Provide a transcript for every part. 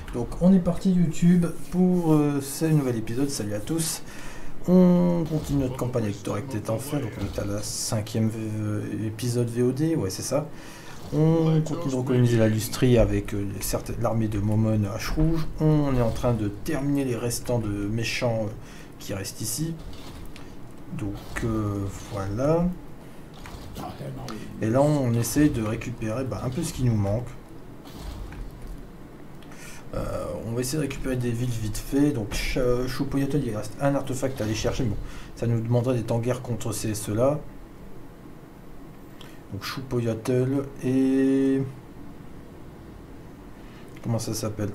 Donc on est parti YouTube pour ce nouvel épisode, salut à tous. On continue notre campagne avec Torek est enfin, donc on est à la 5e épisode VOD, ouais c'est ça. On continue de recoloniser la Lustrie avec l'armée de Momon à H-Rouge. On est en train de terminer les restants de méchants qui restent ici. Donc voilà. Et là on essaye de récupérer un peu ce qui nous manque. On va essayer de récupérer des villes vite fait. Donc Choupoyatel, il reste un artefact à aller chercher. Bon, ça nous demanderait d'être en guerre contre ceux-là. Donc Choupoyatel et... Comment ça s'appelle?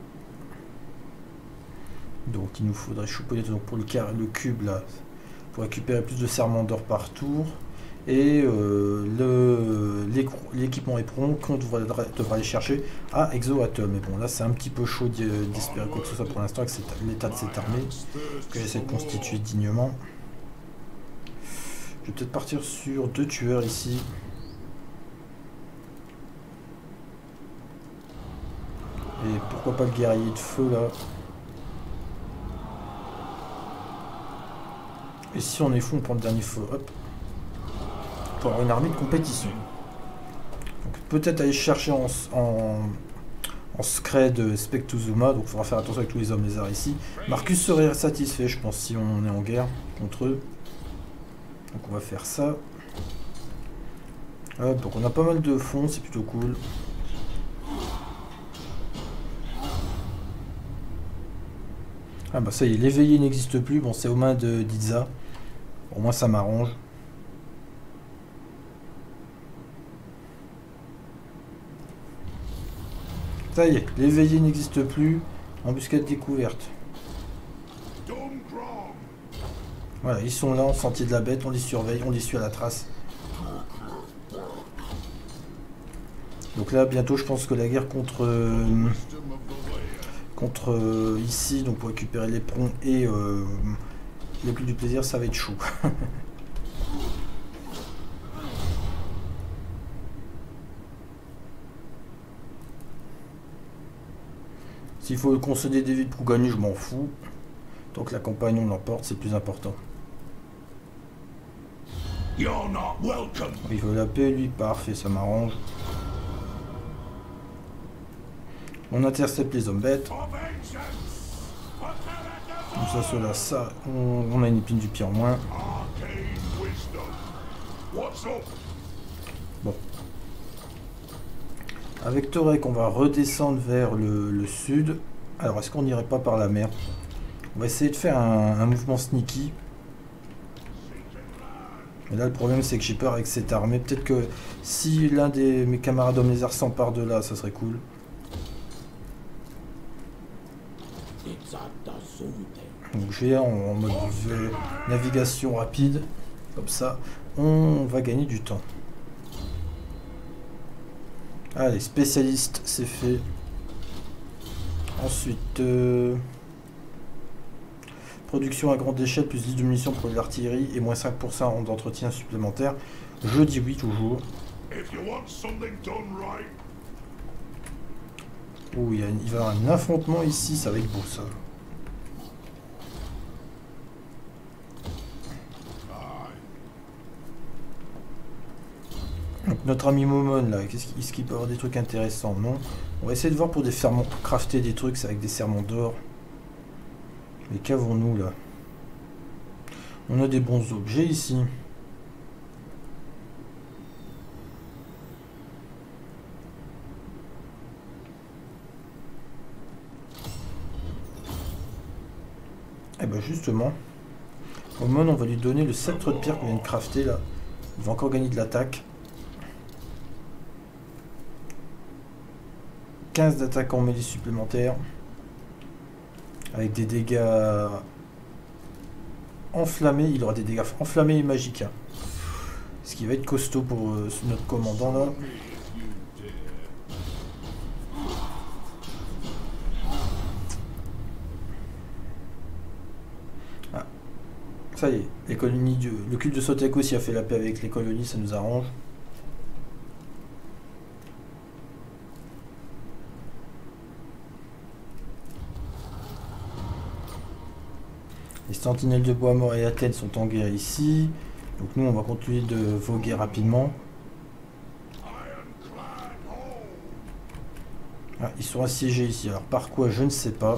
Donc il nous faudrait Choupoyatel pour le cube là. Pour récupérer plus de serments d'or par tour. Et l'équipement éperon qu'on devra aller chercher à Exoatom. Mais bon, là c'est un petit peu chaud d'espérer quoi que ce soit pour l'instant avec l'état de cette armée que j'essaie de constituer dignement. Je vais peut-être partir sur 2 tueurs ici. Et pourquoi pas le guerrier de feu là. Et si on est fou, on prend le dernier feu. Hop. Pour avoir une armée de compétition. Peut-être aller chercher en scred Spectuzuma, donc il faudra faire attention avec tous les hommes lézards ici. Marcus serait satisfait, je pense, si on est en guerre contre eux. Donc on va faire ça. Hop, donc on a pas mal de fonds, c'est plutôt cool. Ah bah ça y est, l'éveillé n'existe plus, bon c'est aux mains de d'Iza. Au moins ça m'arrange. Ça y est, l'éveillé n'existe plus. Embuscade découverte. Voilà, ils sont là en sentier de la bête, on les surveille, on les suit à la trace. Donc là, bientôt, je pense que la guerre contre ici, donc pour récupérer l'éperon et les plus du plaisir, ça va être chaud. S'il faut concéder des villes pour gagner, je m'en fous. Donc la campagne, on l'emporte, c'est plus important. Il veut la paix, lui, parfait, ça m'arrange. On intercepte les hommes bêtes. Comme ça, cela, ça, on a une épine du pied en moins. Bon. Avec Torek, on va redescendre vers le sud. Alors, est-ce qu'on n'irait pas par la mer? On va essayer de faire un mouvement sneaky. Et là, le problème, c'est que j'ai peur avec cette armée. Peut-être que si l'un de mes camarades hommes lézards s'empare de là, ça serait cool. Donc, j'ai en mode navigation rapide. Comme ça, on va gagner du temps. Allez, spécialiste, c'est fait. Ensuite, production à grande échelle, plus 10 de munitions pour l'artillerie et moins 5% d'entretien supplémentaire. Je dis oui toujours. Oh, il va y avoir un affrontement ici, ça va être beau ça. Donc, notre ami Momon là, est-ce qu'il peut avoir des trucs intéressants? Non. On va essayer de voir pour des serments, pour crafter des trucs avec des serments d'or. Mais qu'avons-nous là? On a des bons objets ici. Et ben justement, Momon, on va lui donner le sceptre de pierre qu'on vient de crafter là. Il va encore gagner de l'attaque. 15 d'attaque en mêlée supplémentaire. Avec des dégâts enflammés. Il aura des dégâts enflammés et magiques. Hein. Ce qui va être costaud pour notre commandant là. Ah. Ça y est, les colonies le culte de Sotek aussi a fait la paix avec les colonies, ça nous arrange. Les sentinelles de Bois-Mort et Athènes sont en guerre ici. Donc nous, on va continuer de voguer rapidement. Ah, ils sont assiégés ici. Alors par quoi, je ne sais pas.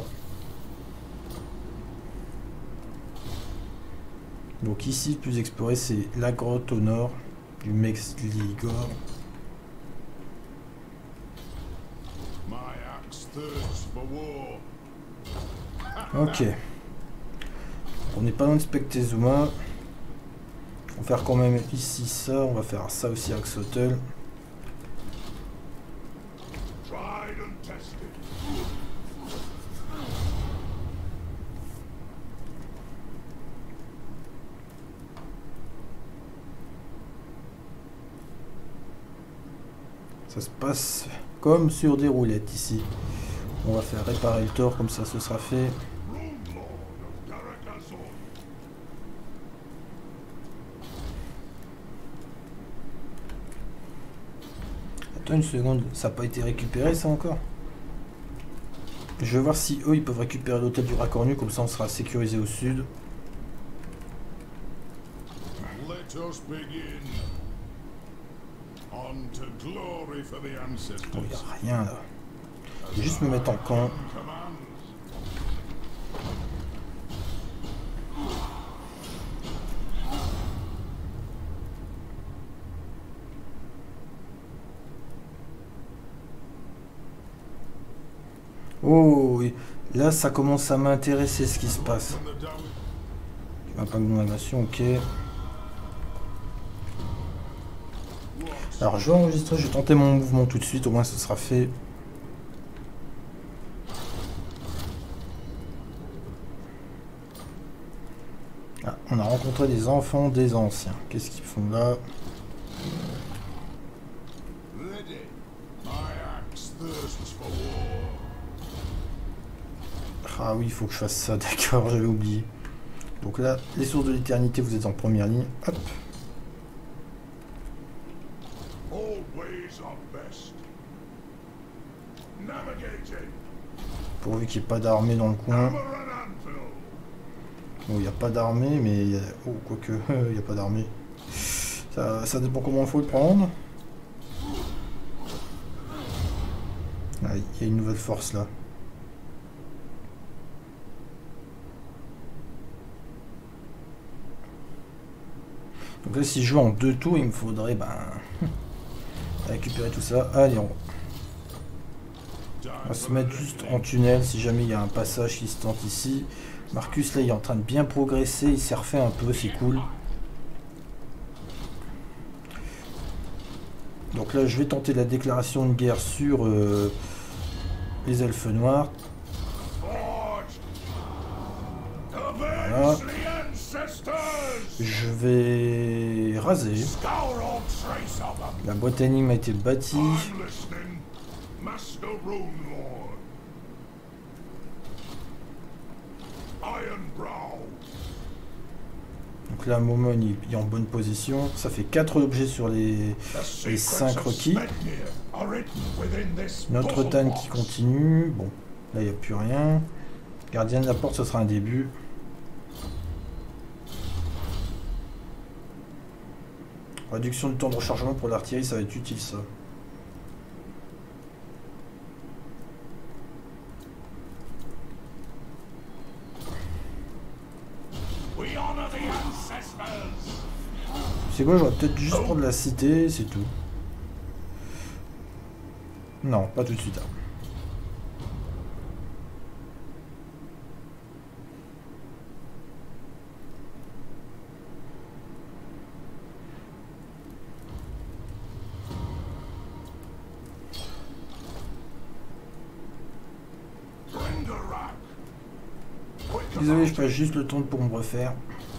Donc ici, le plus exploré, c'est la grotte au nord du Mexligor. Ok. On n'est pas loin de Spectezuma. On va faire quand même ici ça. On va faire ça aussi avec Axolotl. Ça se passe comme sur des roulettes ici. On va faire réparer le tort, comme ça ce sera fait. Attends une seconde, ça n'a pas été récupéré ça encore? Je vais voir si eux ils peuvent récupérer l'hôtel du Racornu, comme ça on sera sécurisé au sud. Oh, il n'y a rien là. Je vais juste me mettre en camp. Oh, là ça commence à m'intéresser ce qui se passe. Impact de navigation, ok. Alors je vais enregistrer, je vais tenter mon mouvement tout de suite, au moins ce sera fait. Ah, on a rencontré des enfants des anciens. Qu'est-ce qu'ils font là? Ah oui, il faut que je fasse ça, d'accord, j'avais oublié. Donc là, les sources de l'éternité, vous êtes en première ligne. Hop. Pourvu qu'il n'y ait pas d'armée dans le coin. Bon, il n'y a pas d'armée, mais... Oh, quoique, il n'y a pas d'armée. Ça dépend comment il faut le prendre. Ah, il y a une nouvelle force là. Donc là, si je joue en 2 tours, il me faudrait récupérer tout ça. Allez, on va se mettre juste en tunnel si jamais il y a un passage qui se tente ici. Marcus là il est en train de bien progresser, il s'est refait un peu, c'est cool. Donc là je vais tenter la déclaration de guerre sur les elfes noirs. Voilà. Je vais raser. La boîte énigme a été bâtie. Donc là, Momon il est en bonne position. Ça fait 4 objets sur les 5 requis. Notre Tan qui continue. Bon, là il n'y a plus rien. Gardien de la porte, ce sera un début. Réduction du temps de rechargement pour l'artillerie, ça va être utile ça. C'est quoi, j'aurais peut-être juste prendre la cité, c'est tout. Non, pas tout de suite. Désolé, je passe juste le temps pour me refaire.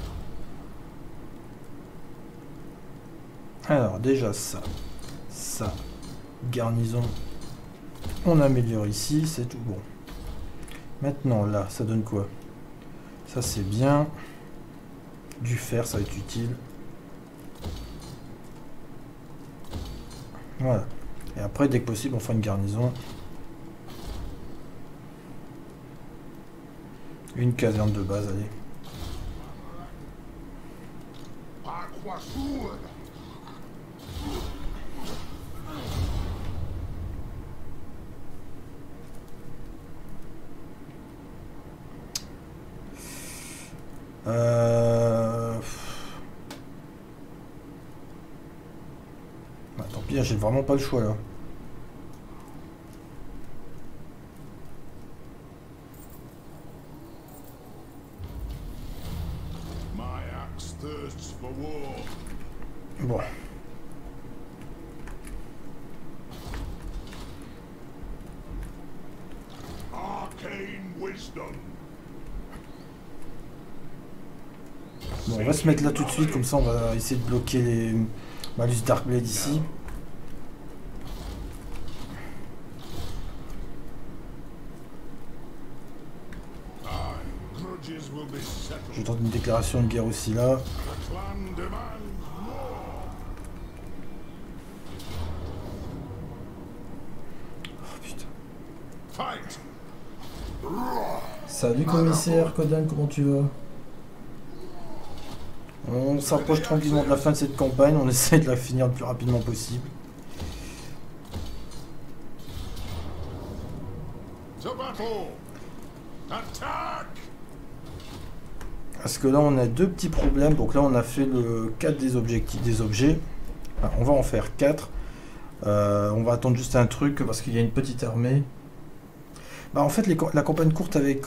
Alors déjà ça, garnison, on améliore ici, c'est tout bon. Maintenant là, ça donne quoi? Ça c'est bien, du fer, ça va être utile. Voilà, et après dès que possible on fera une garnison. Une caserne de base, allez. Bah, tant pis, j'ai vraiment pas le choix là. Bon. Bon, on va se mettre là tout de suite, comme ça on va essayer de bloquer les malus Darkblade ici. Je tente une déclaration de guerre aussi là. Oh putain. Salut commissaire Codan, comment tu vas? On s'approche tranquillement de la fin de cette campagne, on essaie de la finir le plus rapidement possible. Parce que là on a deux petits problèmes, donc là on a fait le 4 des objectifs des objets. Enfin, on va en faire 4. On va attendre juste un truc parce qu'il y a une petite armée. Bah en fait la campagne courte avec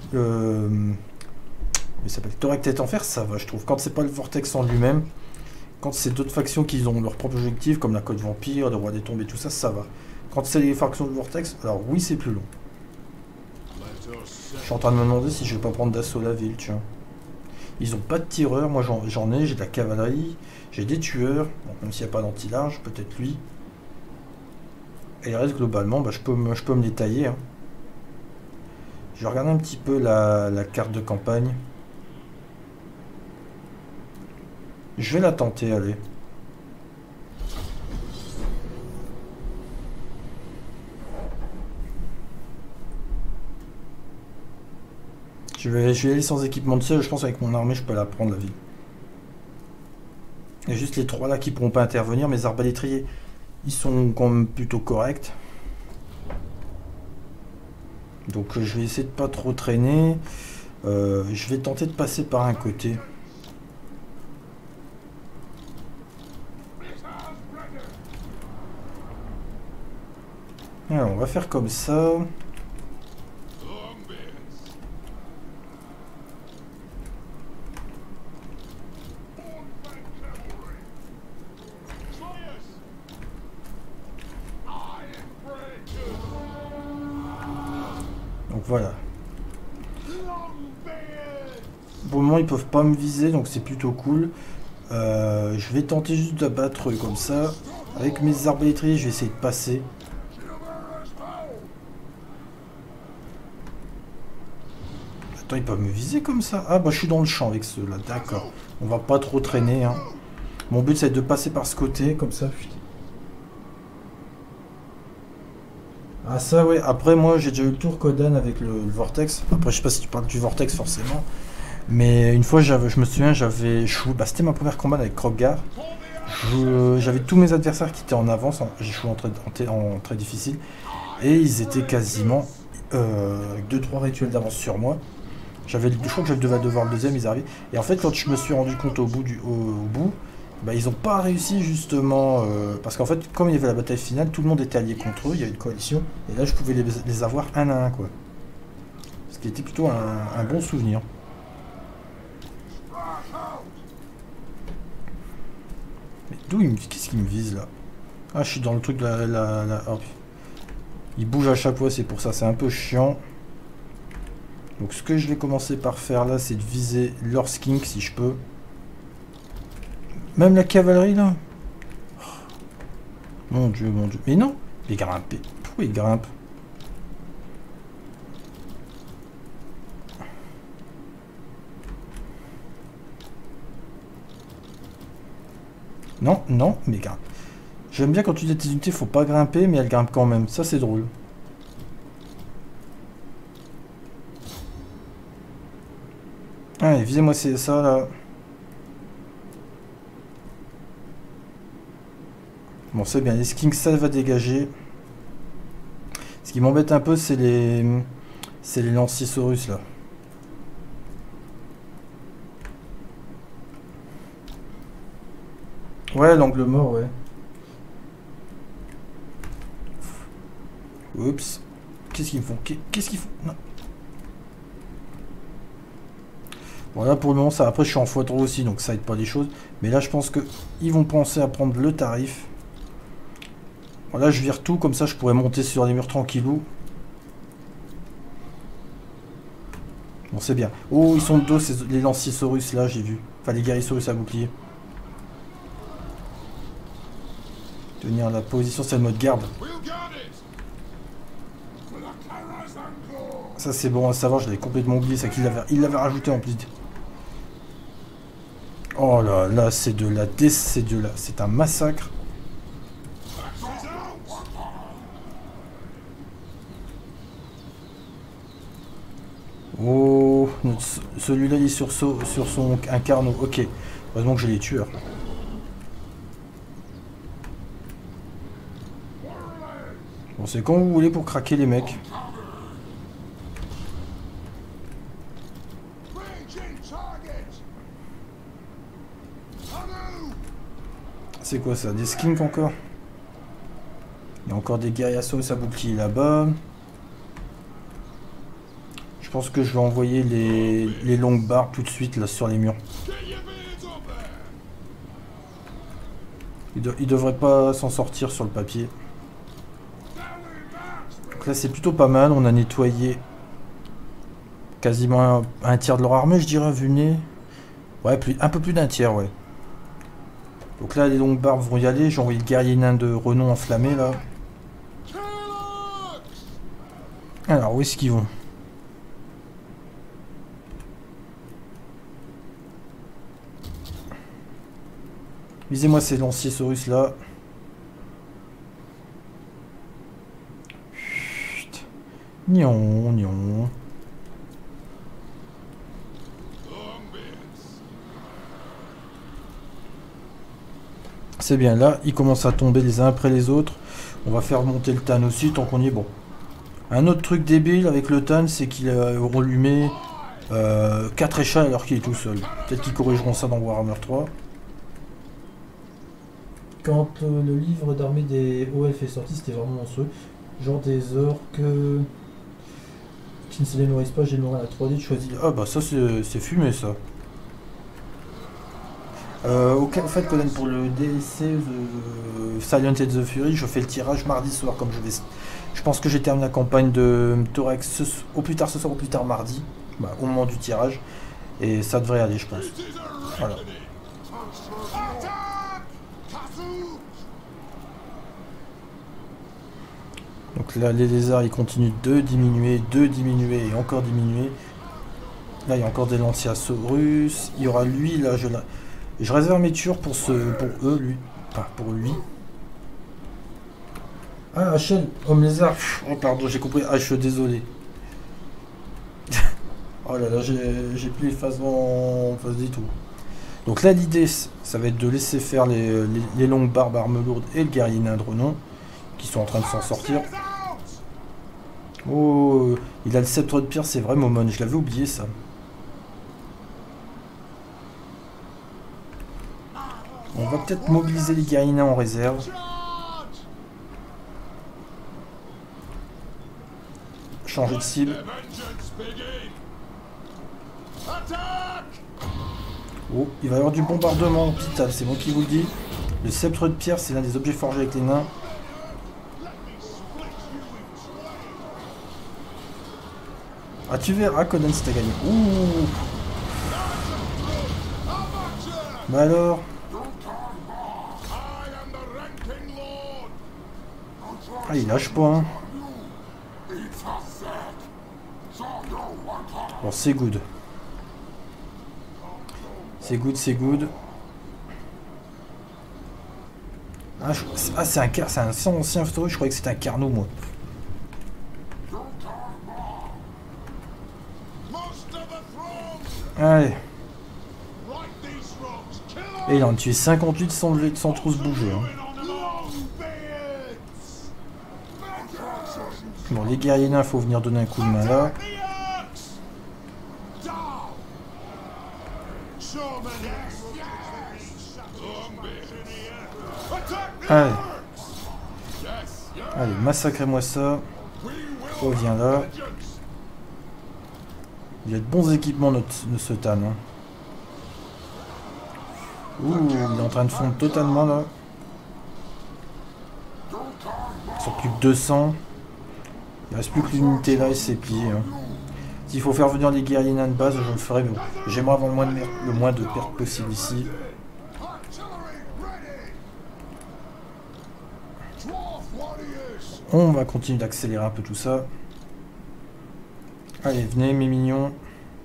il s'appelle Torek Tête en Fer, ça va je trouve. Quand c'est pas le Vortex en lui-même, quand c'est d'autres factions qui ont leur propre objectif, comme la Côte Vampire, le Roi des Tombes et tout ça, ça va. Quand c'est les factions de Vortex, alors oui c'est plus long. Je suis en train de me demander si je vais pas prendre d'assaut la ville, tu vois. Ils ont pas de tireurs, moi j'en ai, j'ai de la cavalerie, j'ai des tueurs, bon, même s'il n'y a pas d'anti-large, peut-être lui. Et le reste globalement, bah, je peux me les tailler. Hein. Je vais regarder un petit peu la carte de campagne. Je vais la tenter, allez. Je vais y aller sans équipement de seul, je pense avec mon armée je peux la prendre la ville. Il y a juste les trois là qui pourront pas intervenir, mes arbalétriers ils sont quand même plutôt corrects. Donc je vais essayer de pas trop traîner. Je vais tenter de passer par un côté. Alors, on va faire comme ça. Donc voilà. Pour le moment ils peuvent pas me viser donc c'est plutôt cool. Je vais tenter juste d'abattre comme ça. Avec mes arbalétriers je vais essayer de passer. Attends, ils peuvent me viser comme ça. Ah bah je suis dans le champ avec ceux-là, d'accord. On va pas trop traîner. Hein. Mon but c'est de passer par ce côté, comme ça. Ah ça ouais, après moi j'ai déjà eu le tour Codan avec le Vortex. Après je sais pas si tu parles du Vortex forcément. Mais une fois je me souviens j'avais... Bah, c'était ma première combat avec Krogar. J'avais tous mes adversaires qui étaient en avance. J'ai joué en très difficile. Et ils étaient quasiment 2-3 rituels d'avance sur moi. Je crois que je devais devoir le deuxième, ils arrivaient. Et en fait quand je me suis rendu compte au bout, bah, ils n'ont pas réussi justement, parce qu'en fait comme il y avait la bataille finale, tout le monde était allié contre eux, il y avait une coalition, et là je pouvais les avoir un à un quoi. Ce qui était plutôt un bon souvenir. Mais d'où qu'est-ce qu'il me vise là? Ah je suis dans le truc de oh. Il bouge à chaque fois, c'est pour ça, c'est un peu chiant. Donc ce que je vais commencer par faire là, c'est de viser leur skink si je peux. Même la cavalerie là. Oh. Mon dieu, mon dieu. Mais non, il grimpe. Pourquoi il grimpe? Non, non, mais grimpe. J'aime bien quand tu dis tes unités, faut pas grimper, mais elles grimpent quand même. Ça c'est drôle. Allez, visez-moi ça là. Bon, c'est bien, les skinks, ça va dégager. Ce qui m'embête un peu, c'est les Lanciosaurus, là. Ouais, l'angle mort, ouais. Oups. Qu'est-ce qu'ils me font? Qu'est-ce qu'ils font? Non. Bon, là, pour le moment, ça. Après, je suis en x3 aussi, donc ça aide pas les choses. Mais là, je pense que ils vont penser à prendre le tarif. Bon, là, je vire tout, comme ça, je pourrais monter sur les murs tranquillou. Bon, c'est bien. Oh, ils sont de dos, les Lanciosaurus, là, j'ai vu. Enfin, les Guerrisaurus à bouclier. Tenir la position, c'est le mode garde. Ça, c'est bon à savoir, je l'avais complètement oublié, ça qu'il l'avait rajouté en plus. Oh là là, c'est c'est un massacre. Oh, celui-là il est sur son un carnot. Ok, heureusement que j'ai les tueurs. Bon, c'est quand vous voulez pour craquer les mecs. C'est quoi ça? Des skinks encore? Il y a encore des Guerrisaurus à bouclier là-bas. Je pense que je vais envoyer les longues barres tout de suite là sur les murs. Il devrait pas s'en sortir sur le papier. Donc là c'est plutôt pas mal, on a nettoyé quasiment un tiers de leur armée, je dirais, vu le nez. Ouais, un peu plus d'un tiers, ouais. Donc là les longues barbes vont y aller, j'ai envoyé le guerrier nain de renom enflammé là. Alors où est-ce qu'ils vont? Visez-moi ces Lanciosaurus là. Chut. Nion, nion. C'est bien, là, ils commencent à tomber les uns après les autres. On va faire monter le tan aussi, tant qu'on y est bon. Un autre truc débile avec le tan, c'est qu'on lui met 4 échelles alors qu'il est tout seul. Peut-être qu'ils corrigeront ça dans Warhammer 3. Quand le livre d'armée des OF est sorti, c'était vraiment monstrueux. Genre des orques qui ne se les nourrissent pas, j'ai nourri à la 3D, tu choisis. Ah bah ça c'est fumé ça. Au fait, Conan, pour le DLC Silent and the Fury, je fais le tirage mardi soir, comme je pense que j'ai terminé la campagne de Thorax au plus tard ce soir, au plus tard mardi, bah, au moment du tirage, et ça devrait aller, je pense. Voilà. Donc là, les lézards, ils continuent de diminuer, et encore diminuer. Là, il y a encore des Lanciosaurus. Il y aura lui, là, je réserve mes tueurs pour eux, lui. Enfin, pour lui. Ah, HL, homme lézard. Oh, pardon, j'ai compris. Ah, je suis désolé. Oh là là, j'ai plus les phases en face du tout. Donc là, l'idée, ça va être de laisser faire les longues barbes armes lourdes et le guerrier nain de renom, qui sont en train de s'en sortir. Oh, il a le sceptre de pierre, c'est vrai, Momon. Je l'avais oublié, ça. On va peut-être mobiliser les guerriers nains en réserve. Changer de cible. Oh, il va y avoir du bombardement en hôpital, c'est moi qui vous le dis. Le sceptre de pierre, c'est l'un des objets forgés avec les nains. Ah, tu verras, Conan, si t'as gagné. Ouh. Bah alors. Ah, il lâche pas, hein. Bon, c'est good. C'est good, c'est good. Ah, c'est un ancien story, je croyais que c'était un carnot, moi. Allez. Et il en a tué 58 sans trop se bouger. Hein. Bon, les guerriers nains, faut venir donner un coup de main là. Allez. Allez, massacrez-moi ça. Oh, viens là. Il a de bons équipements, ce Tan. Hein. Ouh, il est en train de fondre totalement là. Ils sont plus que 200. Il reste plus que l'unité là et c'est plié. Hein. S'il faut faire venir les guerriers nains de base, je le ferai, mais bon. J'aimerais avoir le moins de pertes possible ici. On va continuer d'accélérer un peu tout ça. Allez, venez mes mignons.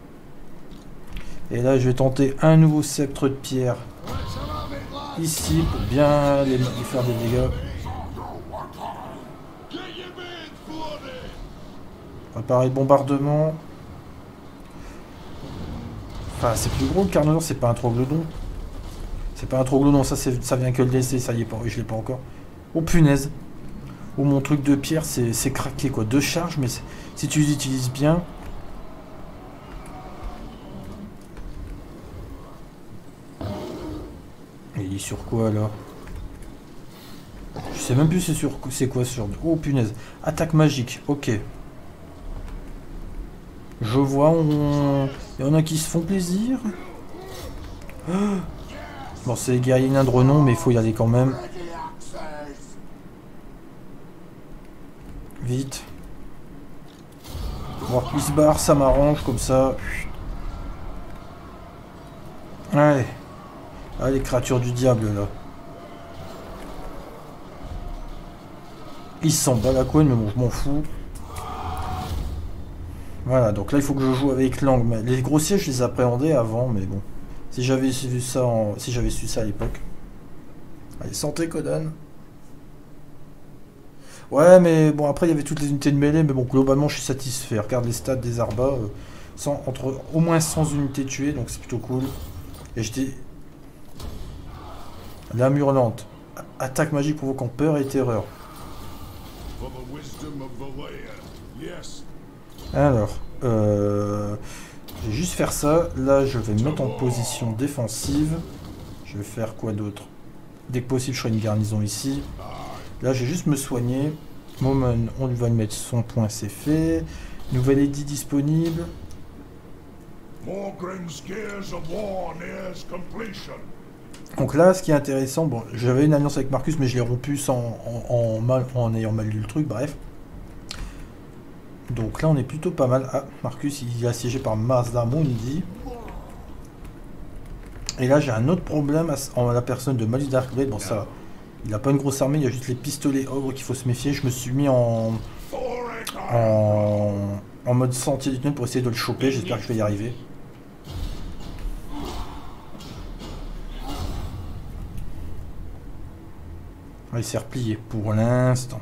Et là, je vais tenter un nouveau sceptre de pierre. Ici, pour bien les faire des dégâts. Préparer le bombardement. Enfin, c'est plus gros le Carnosaure, c'est pas un troglodyte. C'est pas un troglodyte, ça vient que le laisser, ça y est pas, je l'ai pas encore. Oh punaise. Oh, mon truc de pierre, c'est craqué quoi. 2 charges, mais si tu les utilises bien. Et il est sur quoi alors? Je sais même plus c'est quoi sur. Oh punaise. Attaque magique, ok. Je vois, il y en a qui se font plaisir. Bon, c'est les guerriers nains de renom, mais il faut y aller quand même. Vite. Bon, il se barre, ça m'arrange comme ça. Allez. Allez, créatures du diable là. Ils s'en bat la couenne, mais bon, je m'en fous. Voilà, donc là il faut que je joue avec l'angle. Les grossiers, je les appréhendais avant, mais bon. Si j'avais su ça, à l'époque. Allez, santé Kodan. Ouais, mais bon, après il y avait toutes les unités de mêlée, mais bon, globalement je suis satisfait. Regarde les stats des Arbas, entre au moins 100 unités tuées, donc c'est plutôt cool. Et j'étais... Lame hurlante. Attaque magique provoquant peur et terreur. Alors, je vais juste faire ça. Là, je vais me mettre en position défensive. Je vais faire quoi d'autre? Dès que possible, je ferai une garnison ici. Là, je vais juste me soigner. Moment, on lui va lui mettre son point, c'est fait. Nouvelle édit disponible. Donc là, ce qui est intéressant, bon, j'avais une alliance avec Marcus, mais je l'ai rompu en ayant mal lu le truc, bref. Donc là, on est plutôt pas mal. Ah, Marcus, il est assiégé par Mazda Mundi. Et là, j'ai un autre problème en la personne de Malus Darkblade. Bon, ça, il n'a pas une grosse armée, il y a juste les pistolets ogres qu'il faut se méfier. Je me suis mis en mode sentier du tunnel pour essayer de le choper. J'espère que je vais y arriver. Il s'est replié pour l'instant.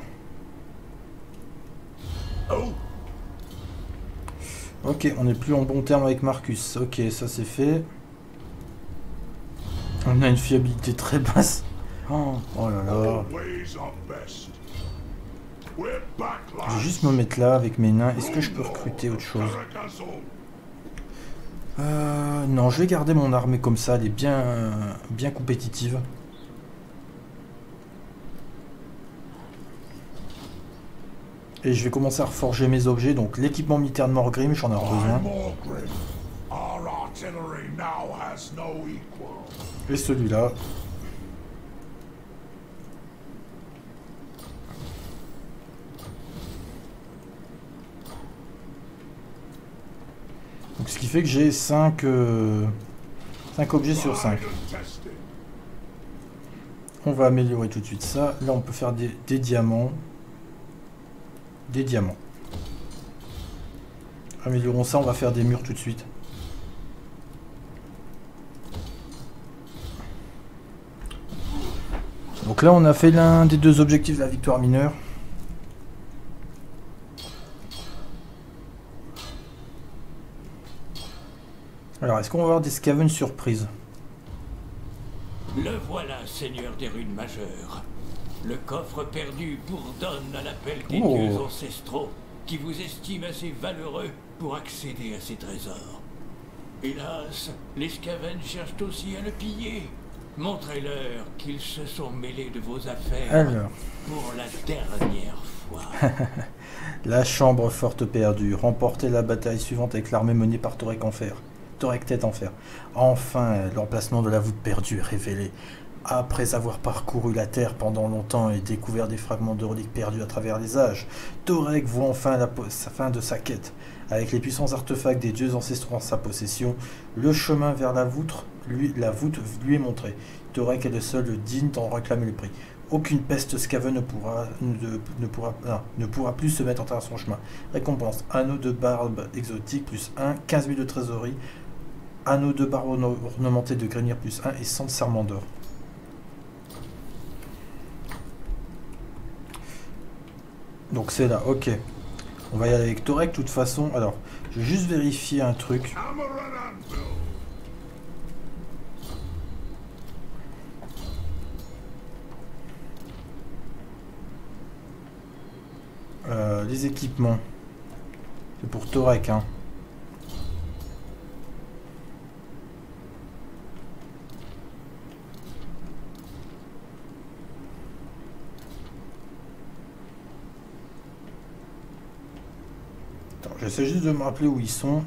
Ok, on n'est plus en bon terme avec Marcus. Ok, ça c'est fait. On a une fiabilité très basse. Oh là là. Je vais juste me mettre là avec mes nains. Est-ce que je peux recruter autre chose? Non, je vais garder mon armée comme ça. Elle est bien compétitive. Et je vais commencer à reforger mes objets. Donc l'équipement militaire de Morgrim, j'en ai besoin. Et celui-là. Donc ce qui fait que j'ai 5 objets sur 5. On va améliorer tout de suite ça. Là on peut faire des diamants. Des diamants. Améliorons ça, on va faire des murs tout de suite. Donc là on a fait l'un des 2 objectifs de la victoire mineure. Alors est-ce qu'on va avoir des scavens surprises? Le voilà, seigneur des runes majeures. Le coffre perdu bourdonne à l'appel des Oh. dieux ancestraux, qui vous estiment assez valeureux pour accéder à ces trésors. Hélas, les Skaven cherchent aussi à le piller. Montrez-leur qu'ils se sont mêlés de vos affaires Alors, pour la dernière fois. la chambre forte perdue. Remporter la bataille suivante avec l'armée menée par Torek en fer. Torek tête en fer. Enfin, l'emplacement de la voûte perdue est révélé. Après avoir parcouru la Terre pendant longtemps et découvert des fragments de reliques perdus à travers les âges, Torek voit enfin la fin de sa quête. Avec les puissants artefacts des dieux ancestraux en sa possession, le chemin vers la voûte lui est montré. Torek est le seul digne d'en réclamer le prix. Aucune peste Skaven ne pourra plus se mettre en travers son chemin. Récompense, anneau de barbe exotique plus 1, 15 000 de trésorerie, anneau de barbe ornementé de grenier plus 1 et 100 de serment d'or. Donc c'est là, ok. On va y aller avec Torek de toute façon. Alors, je vais juste vérifier un truc. Les équipements. C'est pour Torek, hein. Attends, j'essaie juste de me rappeler où ils sont.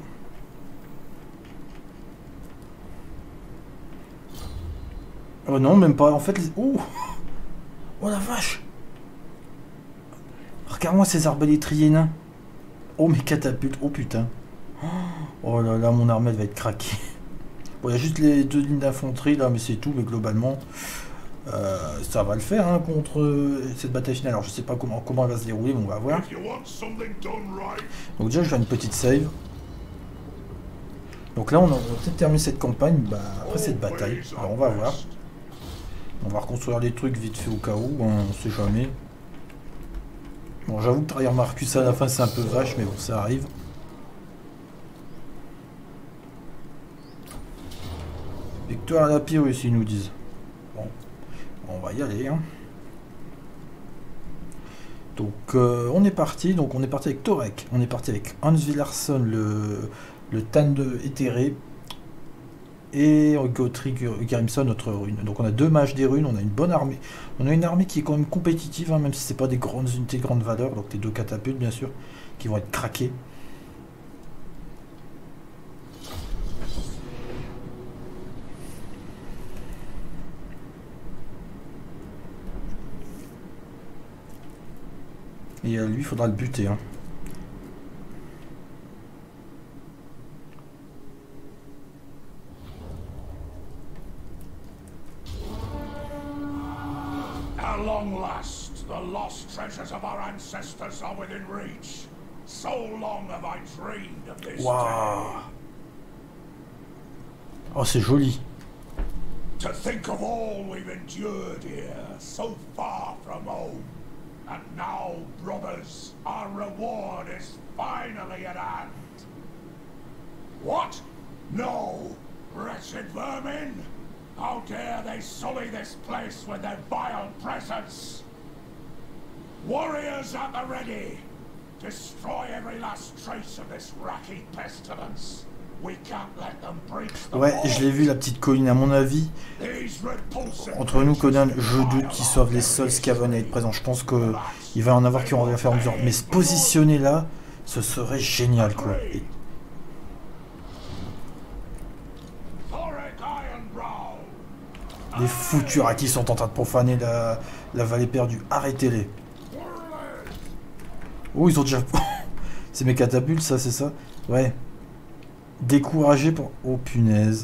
Oh non, même pas. En fait, les... Oh, oh la vache. Regarde-moi ces arbalétriers nains. Oh mes catapultes. Oh putain. Oh là là, mon armée va être craquée. Bon, il y a juste les 2 lignes d'infanterie là, mais c'est tout. Mais globalement, ça va le faire hein, contre cette bataille finale. Alors je sais pas comment elle va se dérouler, mais on va voir. Donc déjà, je fais une petite save. Donc là, on va peut-être terminer cette campagne après cette bataille. Alors on va voir. On va reconstruire les trucs vite fait au cas où, hein, on sait jamais. Bon, j'avoue que trahir Marcus à la fin, c'est un peu vache, mais bon, ça arrive. Victoire à la Pyrrhus, ils nous disent. Bon, on va y aller. Hein. Donc, on est parti. Donc, on est parti avec Torek. On est parti avec Hans Villarsson, le Tan éthéré. Et Gottfried Grimson, notre rune. Donc on a 2 mages des runes, on a une bonne armée. On a une armée qui est quand même compétitive, hein, même si c'est pas des grandes unités de grande valeur. Donc les 2 catapultes bien sûr, qui vont être craquées. Et lui, il faudra le buter. Hein. At long last, the lost treasures of our ancestors are within reach. So long have I dreamed of this Wow. day. Oh, c'est joli. To think of all we've endured here, so far from home. And now, brothers, our reward is finally at hand. What? No! Wretched vermin! How dare they sully this place with their vile presence? Warriors at the ready! Destroy every last trace of this racky pestilence. We can't let them breach the Ouais, je l'ai vu la petite colline. À mon avis, entre nous, Conan, je doute qu'ils soient les seuls Skaven à être présents. Je pense qu'il va y en avoir qui auront faire en mesure. Mais se positionner là, ce serait génial, quoi. Et... les foutus Raki sont en train de profaner la vallée perdue. Arrêtez-les. Oh, ils ont déjà... c'est mes catapultes, ça, c'est ça? Ouais. Découragé pour... oh, punaise.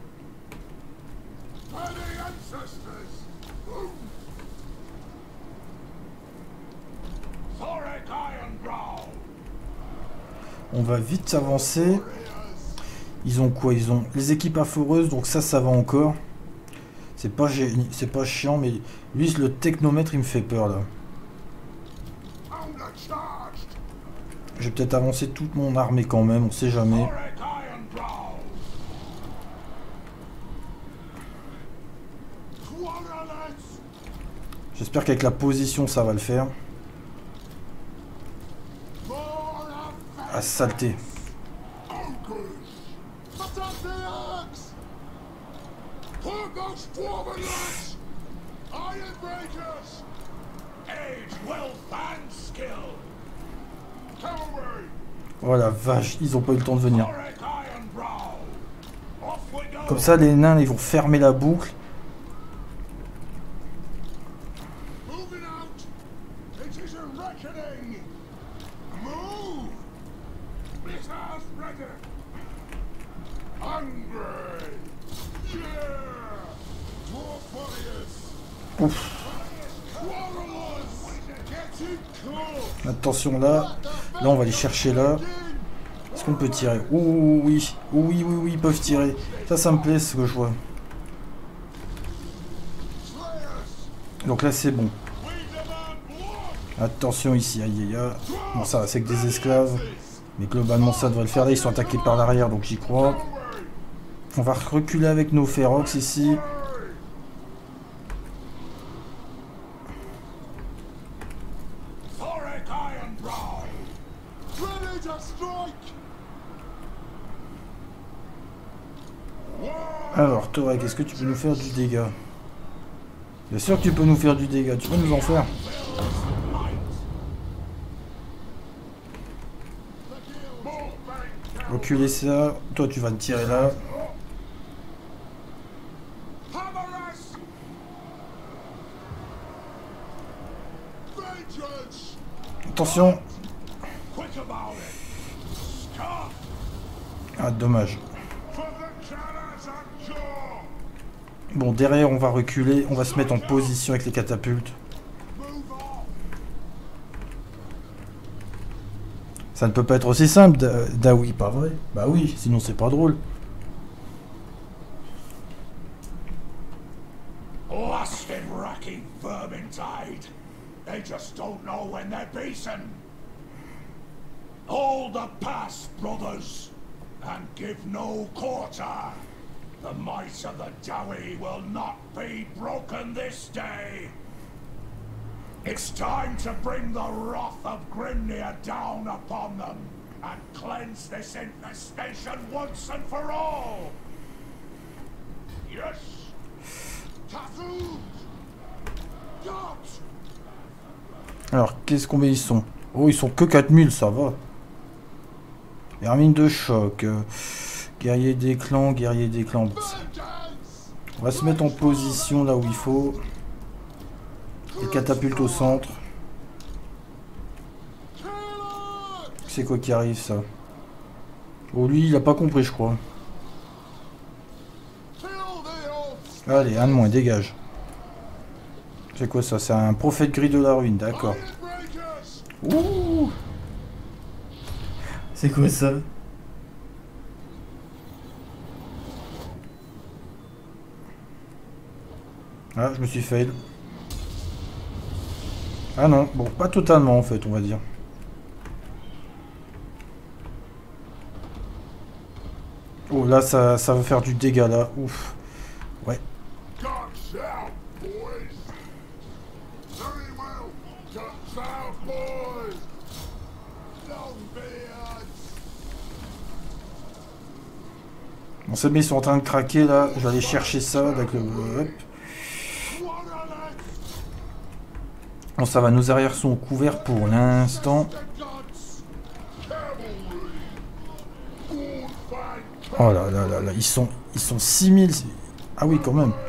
On va vite avancer. Ils ont quoi? Ils ont les équipes aforeuses, donc ça va encore. C'est pas chiant, mais lui, le technomètre, il me fait peur, là. Je vais peut-être avancer toute mon armée quand même, on sait jamais. J'espère qu'avec la position ça va le faire. Ah, saleté. Oh la vache, ils ont pas eu le temps de venir. Comme ça, les nains, ils vont fermer la boucle. Ouf. Attention là. Là, on va aller chercher là. Est-ce qu'on peut tirer? Ouh, oui. Oui, oui, oui, ils peuvent tirer. Ça me plaît ce que je vois. Donc là, c'est bon. Attention ici, aïe aïe aïe. Bon, ça, c'est que des esclaves. Mais globalement, ça devrait le faire. Là, ils sont attaqués par l'arrière, donc j'y crois. On va reculer avec nos Ferox ici. Alors, Thorek, est-ce que tu peux nous faire du dégât? Bien sûr que tu peux nous faire du dégât. Tu peux nous en faire? Reculer ça. Toi, tu vas te tirer là. Attention. Ah, dommage. Bon, derrière, on va reculer. On va se mettre en position avec les catapultes. Ça ne peut pas être aussi simple, Daoui, pas vrai? Bah oui, sinon c'est pas drôle. Lusted racking vermintide. They just don't know when they're beaten. Hold the pass, brothers, and give no quarter. The might of the Dawi will not be broken this day. It's time to bring the wrath of Grimnir down upon them and cleanse this infestation once and for all. Yes. Tattoo. Alors, qu'est-ce qu'on met? Ils sont... Oh, ils sont que 4000, ça va. Hermine de choc. Guerrier des clans, guerrier des clans. On va se mettre en position là où il faut. Les catapultes au centre. C'est quoi qui arrive ça? Oh, lui, il a pas compris, je crois. Allez, un de moins, dégage. C'est quoi ça? C'est un prophète gris de la ruine, d'accord. Ouh! C'est quoi ça? Ah, je me suis fail. Ah non, bon, pas totalement en fait, on va dire. Oh là, ça va faire du dégât là, ouf. Ouais. Bon, c'est bien, ils sont en train de craquer là. Je vais aller chercher ça avec le... Hop. Bon, ça va, nos arrières sont couverts pour l'instant. Oh là là là là, ils sont 6000. Ah oui, quand même.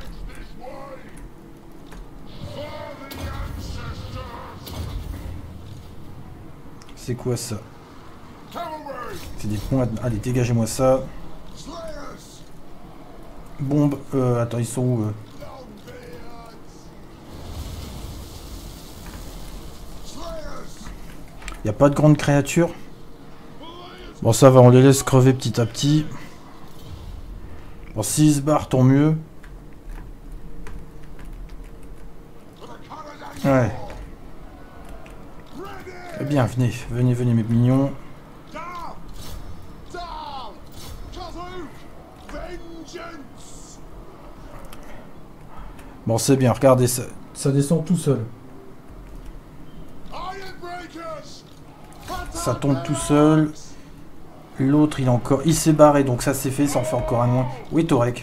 C'est quoi ça? C'est des points... Allez, dégagez-moi ça. Bombe. Attends, ils sont où Il n'y a pas de grandes créatures. Bon, ça va, on les laisse crever petit à petit. Bon, s'ils se barrent, tant mieux. Ouais. Eh bien, venez, venez, venez, mes mignons. Bon, c'est bien, regardez ça. Ça descend tout seul. Ça tombe tout seul. L'autre, il s'est barré, donc ça c'est fait, ça en fait encore un moins. Oui, Torek.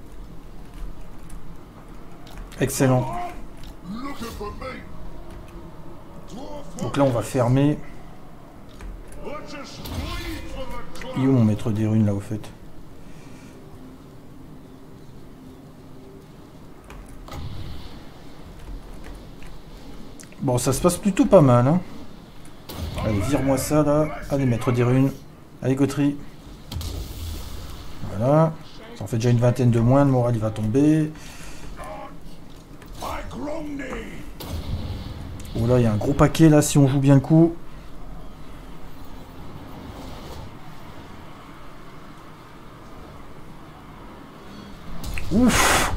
Excellent. Donc là, on va fermer. Il est où mon maître des runes, là, au fait? Bon, ça se passe plutôt pas mal, hein. Allez, vire-moi ça, là. Allez, maître des runes. Allez, Gautry. Voilà. Ça en fait déjà une vingtaine de moins, le moral, il va tomber. Oh là, il y a un gros paquet, là, si on joue bien le coup. Ouf.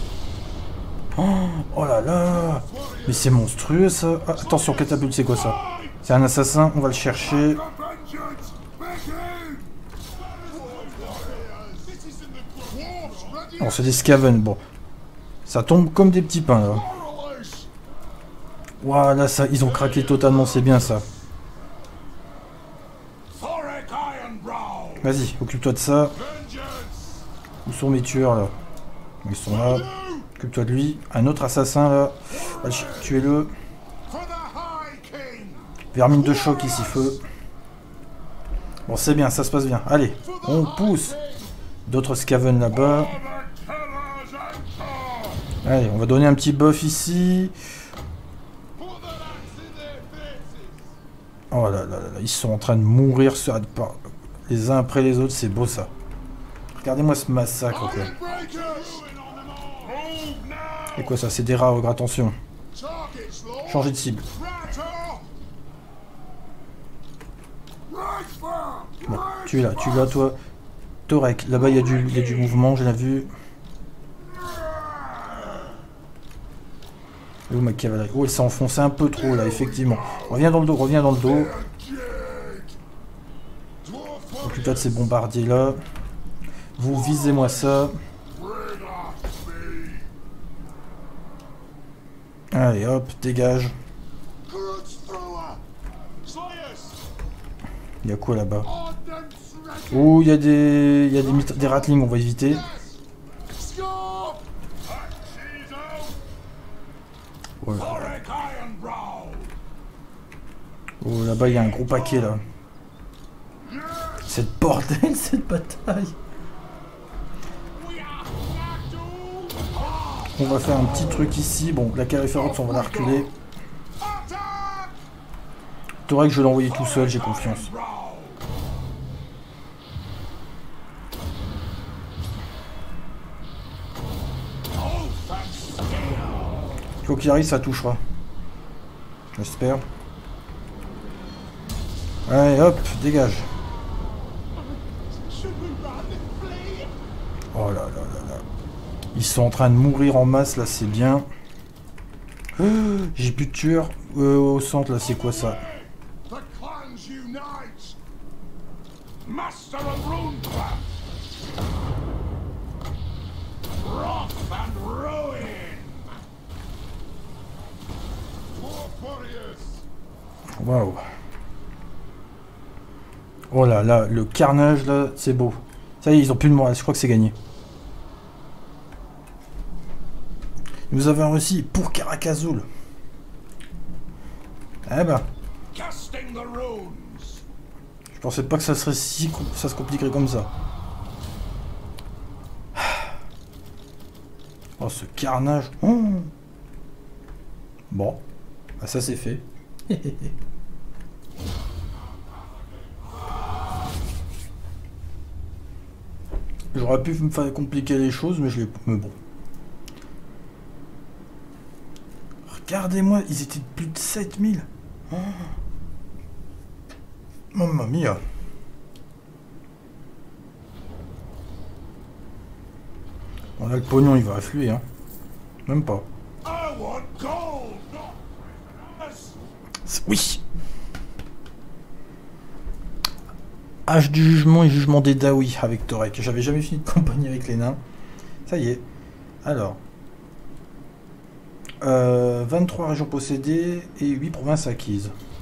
Oh là là. Mais c'est monstrueux, ça. Ah, attention, catapulte, c'est quoi ça? C'est un assassin, on va le chercher. Oh, c'est des scaven, bon. Ça tombe comme des petits pains, là. Voilà, ça, ils ont craqué totalement, c'est bien, ça. Vas-y, occupe-toi de ça. Où sont mes tueurs, là? Ils sont là. Occupe-toi de lui. Un autre assassin, là. Tuez-le. Vermine de choc, ici, feu. Bon, c'est bien, ça se passe bien. Allez, on pousse. D'autres scaven là-bas. Allez, on va donner un petit buff ici. Oh là là là là, ils sont en train de mourir les uns après les autres, c'est beau ça. Regardez-moi ce massacre, quoi. Et quoi ça? C'est des rats, ogres, attention. Changer de cible. Bon, tu es là, toi. Torek, là-bas il y a du mouvement, je l'ai vu. Où ma cavalerie? Oh, elle s'est enfoncée un peu trop là, effectivement. Reviens dans le dos, Occupe-toi de ces bombardiers là. Vous visez-moi ça. Allez hop, dégage. Il y a quoi là-bas? Oh, il y a des ratlings, on va éviter. Oh là-bas il y a un gros paquet là. Cette bordel, cette bataille. On va faire un petit truc ici. Bon, la carré féroce, on va la reculer. Torek, je vais l'envoyer tout seul, j'ai confiance. Quoi qu'il arrive, ça touchera. J'espère. Allez, hop, dégage. Oh là là là là. Ils sont en train de mourir en masse, là, c'est bien. J'ai plus de tueurs. Au centre, là, c'est quoi ça? Waouh. Oh là là, le carnage là, c'est beau. Ça y est, ils ont plus de morale, je crois que c'est gagné. Nous avons réussi pour Karakazul. Eh ben. Je pensais pas que ça serait ça se compliquerait comme ça. Oh, ce carnage. Bon, bah, ça c'est fait. J'aurais pu me faire compliquer les choses, mais je l'ai... Mais bon. Regardez-moi, ils étaient de plus de 7000. Oh. Mamma mia. On a le pognon, il va affluer, hein. Même pas. Oui. Âge du jugement et jugement des Dawi avec Torek. J'avais jamais fini de compagnie avec les nains. Ça y est. Alors. 23 régions possédées et 8 provinces acquises.